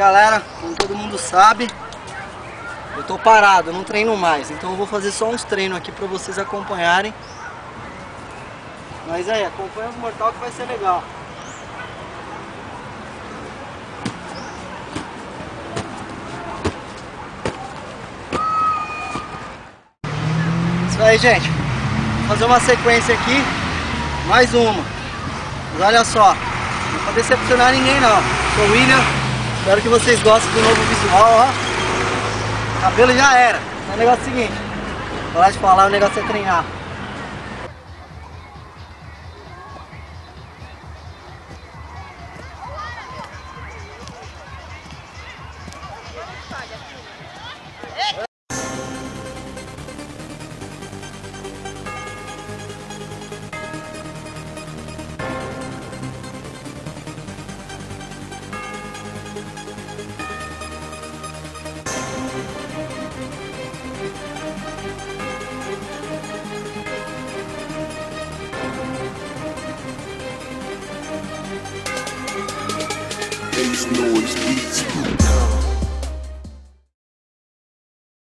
galera, como todo mundo sabe, eu tô parado, eu não treino mais. Então eu vou fazer só uns treinos aqui pra vocês acompanharem. Mas aí, acompanha os mortal que vai ser legal. Isso aí, gente. Vou fazer uma sequência aqui. Mais uma. Mas olha só, não vou decepcionar ninguém não. Sou o William. Espero que vocês gostem do novo visual, ó. Cabelo já era. É o negócio seguinte. Parar de falar, o negócio é treinar. Noise beats.